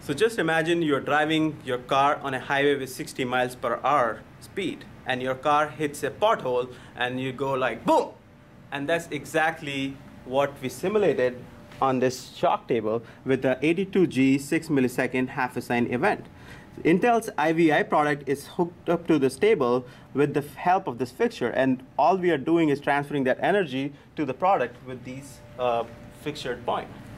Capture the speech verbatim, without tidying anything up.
So just imagine you're driving your car on a highway with sixty miles per hour speed, and your car hits a pothole and you go like boom. And that's exactly what we simulated on this shock table with the eighty-two G six millisecond half a second event. Intel's I V I product is hooked up to this table with the help of this fixture, and all we are doing is transferring that energy to the product with these uh, fixtured points.